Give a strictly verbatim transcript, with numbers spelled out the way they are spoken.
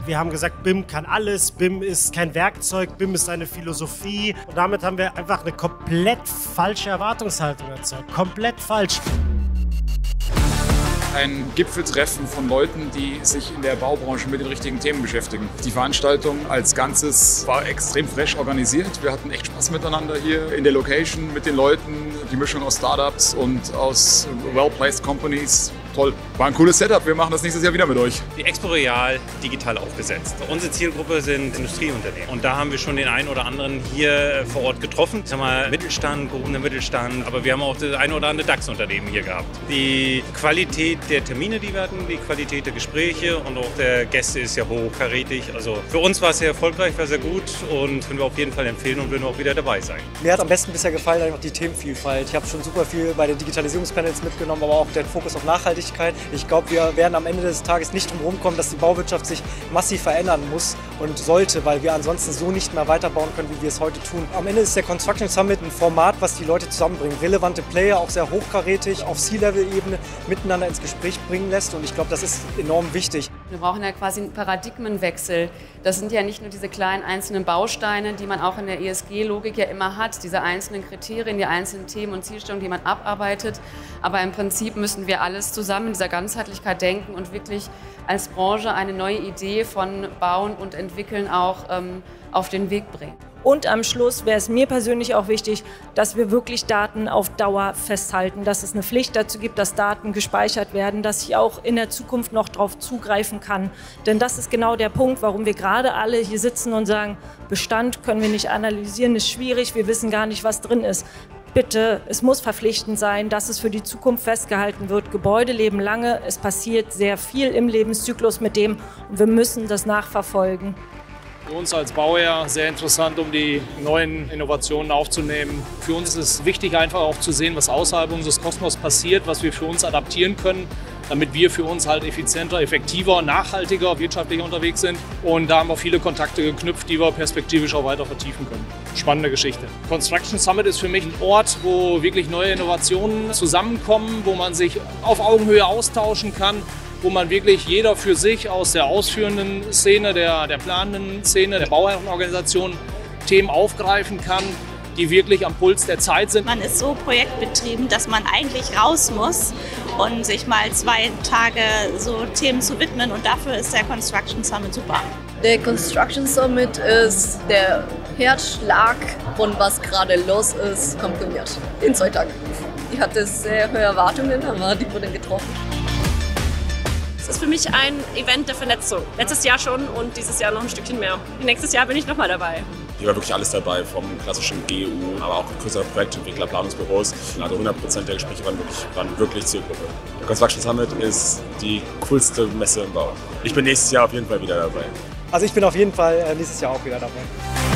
Wir haben gesagt, B I M kann alles, B I M ist kein Werkzeug, B I M ist eine Philosophie. Und damit haben wir einfach eine komplett falsche Erwartungshaltung erzeugt. Komplett falsch. Ein Gipfeltreffen von Leuten, die sich in der Baubranche mit den richtigen Themen beschäftigen. Die Veranstaltung als Ganzes war extrem fresh organisiert. Wir hatten echt Spaß miteinander hier in der Location mit den Leuten. Die Mischung aus Startups und aus well-placed Companies. Toll. War ein cooles Setup. Wir machen das nächstes Jahr wieder mit euch. Die Expo Real digital aufgesetzt. Unsere Zielgruppe sind Industrieunternehmen. Und da haben wir schon den einen oder anderen hier vor Ort getroffen. Ich sag mal Mittelstand, gehobener Mittelstand. Aber wir haben auch das ein oder andere DAX-Unternehmen hier gehabt. Die Qualität der Termine, die wir hatten, die Qualität der Gespräche und auch der Gäste ist ja hochkarätig. Also für uns war es sehr erfolgreich, war sehr gut und können wir auf jeden Fall empfehlen und würden auch wieder dabei sein. Mir hat am besten bisher gefallen einfach die Themenvielfalt. Ich habe schon super viel bei den Digitalisierungspanels mitgenommen, aber auch der Fokus auf Nachhaltigkeit. Ich glaube, wir werden am Ende des Tages nicht drum herum kommen, dass die Bauwirtschaft sich massiv verändern muss und sollte, weil wir ansonsten so nicht mehr weiterbauen können, wie wir es heute tun. Am Ende ist der Construction Summit ein Format, was die Leute zusammenbringt. Relevante Player, auch sehr hochkarätig, auf C-Level-Ebene miteinander ins Gespräch bringen lässt und ich glaube, das ist enorm wichtig. Wir brauchen ja quasi einen Paradigmenwechsel. Das sind ja nicht nur diese kleinen einzelnen Bausteine, die man auch in der E S G-Logik ja immer hat, diese einzelnen Kriterien, die einzelnen Themen und Zielstellungen, die man abarbeitet. Aber im Prinzip müssen wir alles zusammen in dieser Ganzheitlichkeit denken und wirklich als Branche eine neue Idee von Bauen und Entwickeln auch ähm, auf den Weg bringen. Und am Schluss wäre es mir persönlich auch wichtig, dass wir wirklich Daten auf Dauer festhalten, dass es eine Pflicht dazu gibt, dass Daten gespeichert werden, dass ich auch in der Zukunft noch darauf zugreifen kann. Denn das ist genau der Punkt, warum wir gerade alle hier sitzen und sagen, Bestand können wir nicht analysieren, ist schwierig, wir wissen gar nicht, was drin ist. Bitte, es muss verpflichtend sein, dass es für die Zukunft festgehalten wird. Gebäude leben lange, es passiert sehr viel im Lebenszyklus mit dem und wir müssen das nachverfolgen. Für uns als Bauherr sehr interessant, um die neuen Innovationen aufzunehmen. Für uns ist es wichtig, einfach auch zu sehen, was außerhalb unseres Kosmos passiert, was wir für uns adaptieren können, damit wir für uns halt effizienter, effektiver, nachhaltiger, wirtschaftlicher unterwegs sind. Und da haben wir viele Kontakte geknüpft, die wir perspektivisch auch weiter vertiefen können. Spannende Geschichte. Construction Summit ist für mich ein Ort, wo wirklich neue Innovationen zusammenkommen, wo man sich auf Augenhöhe austauschen kann, wo man wirklich jeder für sich aus der ausführenden Szene, der, der planenden Szene, der Bauherrenorganisation Themen aufgreifen kann, die wirklich am Puls der Zeit sind. Man ist so projektbetrieben, dass man eigentlich raus muss und sich mal zwei Tage so Themen zu widmen und dafür ist der Construction Summit super. Der Construction Summit ist der Herzschlag von was gerade los ist, komprimiert in zwei Tagen. Ich hatte sehr hohe Erwartungen, aber die wurden getroffen. Es ist für mich ein Event der Vernetzung. Letztes Jahr schon und dieses Jahr noch ein Stückchen mehr. Nächstes Jahr bin ich nochmal dabei. Hier war wirklich alles dabei, vom klassischen G U, aber auch größere Projektentwickler, Planungsbüros. Also hundert Prozent der Gespräche waren wirklich, waren wirklich Zielgruppe. Der Construction Summit ist die coolste Messe im Bau. Ich bin nächstes Jahr auf jeden Fall wieder dabei. Also ich bin auf jeden Fall nächstes Jahr auch wieder dabei.